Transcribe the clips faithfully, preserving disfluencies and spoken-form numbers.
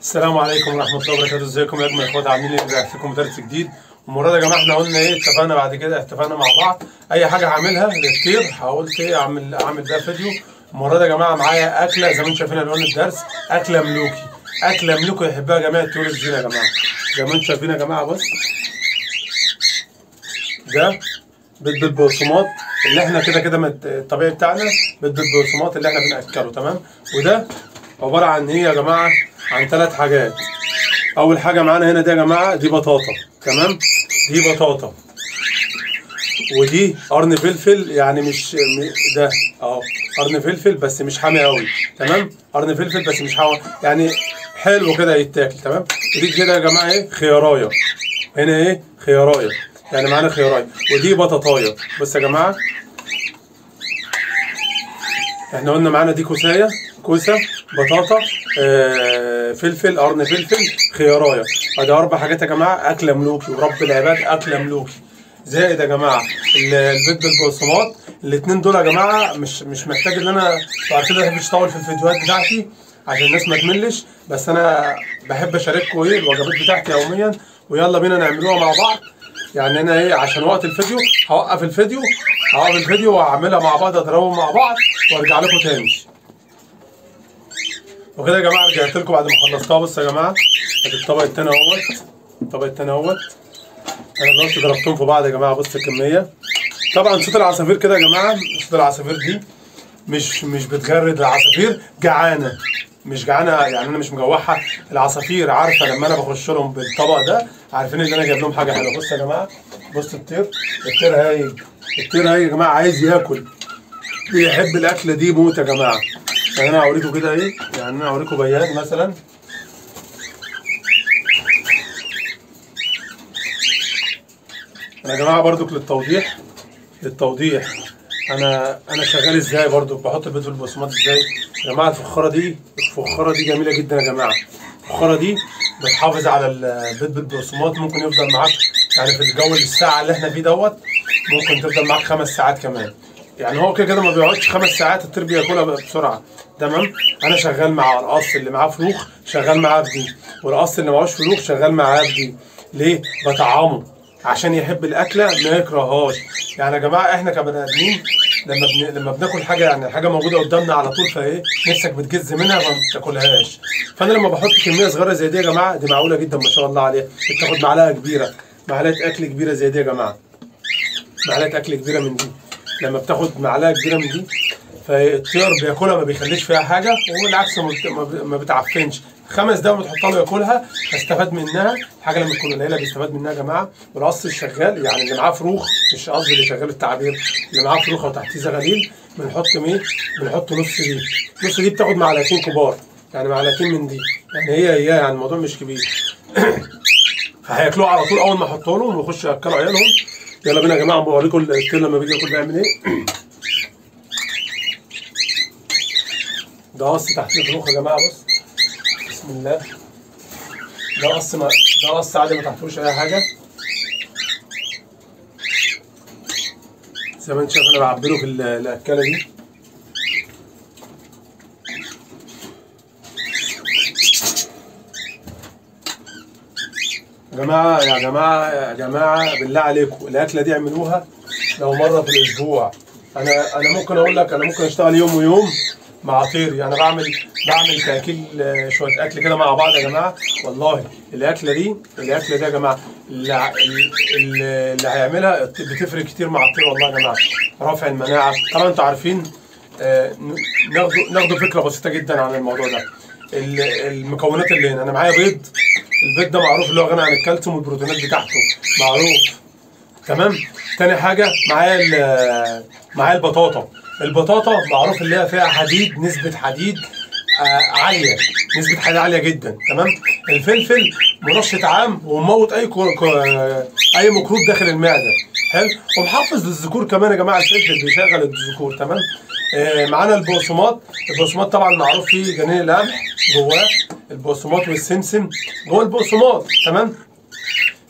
السلام عليكم ورحمة الله وبركاته. ازيكم يا اجمل اخوات؟ عاملين ايه؟ رجعت لكم درس جديد. والمرة دي يا جماعة احنا قلنا ايه، اتفقنا بعد كده اتفقنا مع بعض اي حاجة هعملها للطير حاولت ايه اعمل اعمل ده فيديو. المرة دي يا جماعة معايا اكلة زي ما انتم شايفين عنوان الدرس، اكلة ملوكي. اكلة ملوكي يحبها جميع الطيور الزينة يا جماعة. زي ما انتم شايفين يا جماعة، بص ده بيض بالبقسماط اللي احنا كده كده الطبيعي بتاعنا بيض بالبقسماط اللي احنا بناكله، تمام. وده عبارة عن ايه يا جماعة؟ عن ثلاث حاجات. اول حاجه معانا هنا دي يا جماعه دي بطاطا، تمام. دي بطاطا ودي قرن فلفل، يعني مش ده اهو قرن فلفل بس مش حامي قوي، تمام. قرن فلفل بس مش حامي، يعني حلو كده يتاكل، تمام. ودي كده يا جماعه ايه، خيارايه. هنا ايه، خيارايه، يعني معانا خيارايه. ودي بطاطايه. بص يا جماعه، احنا قلنا معانا دي كوسايه، كوسه، بطاطا، آه، فلفل، قرن فلفل، خيارايه. ادي اربع حاجات يا جماعه، اكله ملوكي ورب العباد اكله ملوكي. زائد يا جماعه البيض بالبقسماط. الاثنين دول يا جماعه مش مش محتاج ان انا، انتوا عارفين ما بحبش اطول في الفيديوهات بتاعتي عشان الناس ما تملش، بس انا بحب اشارككم ايه الوجبات بتاعتي يوميا، ويلا بينا نعملوها مع بعض. يعني انا ايه، عشان وقت الفيديو هوقف الفيديو هوقف الفيديو وهعملها مع بعض، اضربهم مع بعض وارجع لكم تاني. وكده يا جماعه رجعت لكم بعد ما خلصتها. بص يا جماعه، ادي الطبق التاني اهوت، الطبق التاني اهوت. انا دلوقتي ضربتهم في بعض يا جماعه، بص الكميه. طبعا صوت العصافير كده يا جماعه، صوت العصافير دي مش مش بتجرد، العصافير جعانه، مش جعانه يعني انا مش مجوعها. العصافير عارفه لما انا بخش لهم بالطبق ده عارفين ان انا جايب لهم حاجه حلوه. بص يا جماعه، بص الطير، الطير هايج، الطير هايج يا جماعه، عايز ياكل، بيحب الاكله دي موت يا جماعه. يعني انا هوريكم كده ايه، يعني انا هوريكم بياض مثلا. انا يا جماعه برضك للتوضيح للتوضيح انا انا شغال ازاي، برضك بحط البيض بالبقسماط ازاي يا جماعه. الفخاره دي الفخاره دي جميله جدا يا جماعه. الفخاره دي بتحافظ على البيض بالبقسماط، ممكن يفضل معاك يعني في الجو الساعه اللي احنا فيه دوت، ممكن تفضل معاك خمس ساعات كمان. يعني هو كده كده ما بيقعدش خمس ساعات، الطير بياكلها بسرعه، تمام. انا شغال مع القص اللي معاه فروخ، شغال معاه بدي، والقص اللي معهوش فروخ شغال معاه بدي. ليه؟ بطعمه عشان يحب الاكله ما يكرههاش. يعني يا جماعه احنا كبني ادمين لما بن... لما بناكل حاجه، يعني حاجه موجوده قدامنا على طول، فايه نفسك بتجز منها فما بتاكلهاش. فانا لما بحط كميه صغيره زي دي يا جماعه، دي معقوله جدا ما شاء الله عليها، بتاخد معلقه كبيره، معلقه اكل كبيره زي دي يا جماعه، معلقه اكل كبيره من دي. لما بتاخد معلقه كبيره من دي فالطير بياكلها ما بيخليش فيها حاجه، وبالعكس ما بتعفنش. خمس دقايق بتحطها له ياكلها، استفاد منها. الحاجه لما تكون قليله بيستفاد منها يا جماعه. والقص الشغال يعني اللي معاه فروخ، مش قصدي اللي شغال التعبير، اللي معاه فروخ او تحتيه زغاليل، بنحط ايه؟ بنحط نص دي، نص دي بتاخد معلقتين كبار، يعني معلقتين من دي، يعني هي هي يعني الموضوع مش كبير. فهياكلوه على طول اول ما احطه لهم ويخشوا ياكلوا عيالهم. يلا بينا يا جماعه بوريكم الطير لما بيجي ياكل بيعمل ايه. ده قص تحت الفروخ يا جماعه، بص بسم الله. ده قص ما ده قص عادي، ما تحتوش اي حاجه. زي ما انت شايف انا بعبله في الاكله دي. يا جماعه يا جماعه يا جماعه بالله عليكم الاكله دي اعملوها لو مره في الاسبوع. انا انا ممكن اقول لك، انا ممكن اشتغل يوم ويوم مع طيري. يعني بعمل بعمل تاكيل شويه اكل كده مع بعض يا جماعه. والله الاكله دي الاكله دي يا جماعه اللي, اللي هيعملها بتفرق كتير مع الطير والله يا جماعه. رفع المناعه طبعا انتوا عارفين. ناخدوا ناخدوا فكره بسيطه جدا عن الموضوع ده. المكونات اللي هنا، انا معايا بيض. البيض ده معروف اللي هو غني عن الكالسيوم والبروتينات بتاعته، معروف، تمام. تاني حاجه معايا معايا البطاطا. البطاطا معروف اللي هي فيها حديد، نسبه حديد آه عاليه، نسبه حديد عاليه جدا، تمام. الفلفل منشط عام وموت اي كو... كو... اي ميكروب داخل المعده، حلو. ومحفز للذكور كمان يا جماعه، الفلفل بيشغل الذكور، تمام. آه معانا البقسماط. البقسماط طبعا معروف فيه جنين القمح جواه، البقسماط والسمسم جوه البقسماط، تمام.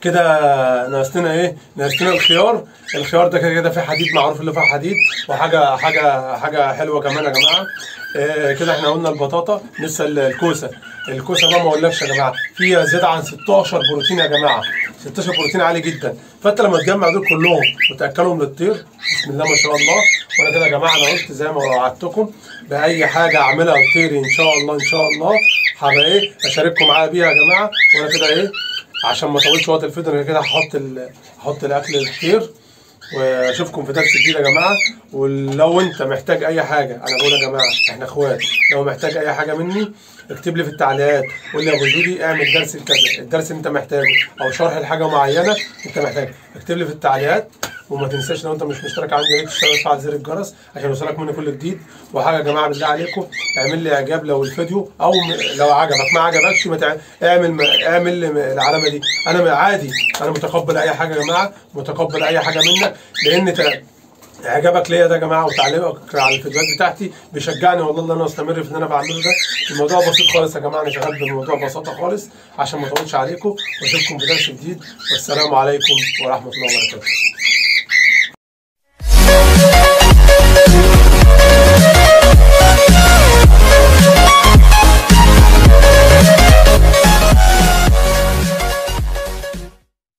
كده ناقص لنا ايه؟ ناقص لنا الخيار. الخيار ده كده كده فيه حديد، معروف اللي فيه حديد، وحاجه حاجه حاجه حلوه كمان يا جماعه. آه كده احنا قلنا البطاطا. لسه الكوسه. الكوسه بقى ما اقولكش يا جماعه، فيها زياده عن ستاشر بروتين يا جماعه. ستاشر بروتين عالي جدا. فانت لما تجمع دول كلهم وتاكلهم للطير، بسم الله ما شاء الله. وانا كده يا جماعه انا قلت زي ما وعدتكم باي حاجه اعملها لطيري ان شاء الله ان شاء الله هبقى ايه اشارككم معايا بيها يا جماعه. وانا كده ايه عشان ما اطولش وقت الفيديو انا كده هحط هحط الاكل للطير، واشوفكم في درس جديد يا جماعه. ولو انت محتاج اي حاجه، انا بقول يا جماعه احنا اخوات، لو محتاج اي حاجه مني اكتب لي في التعليقات، قول لي يا ابو جودي اعمل درس كذا، الدرس اللي انت محتاجه او شرح لحاجه معينه انت محتاجها اكتب لي في التعليقات. وما تنساش لو انت مش مشترك عندي يا ريت تشترك وتفعل زر الجرس عشان يوصلك مني كل جديد. وحاجه يا جماعه بالله عليكم اعمل لي اعجاب لو الفيديو، او لو عجبك، ما عجبكش ما تع... اعمل اعمل العلامه دي. انا عادي، انا متقبل اي حاجه يا جماعه، متقبل اي حاجه منك، لان ت... اعجابك ليا ده يا جماعه وتعليقك على الفيديوهات بتاعتي بيشجعني والله ان انا استمر في اللي انا بعمله ده. الموضوع بسيط خالص يا جماعه، انا شغال بالموضوع ببساطه خالص عشان ما اطولش عليكم، واشوفكم في درس جديد، والسلام عليكم ورحمه الله وبركاته.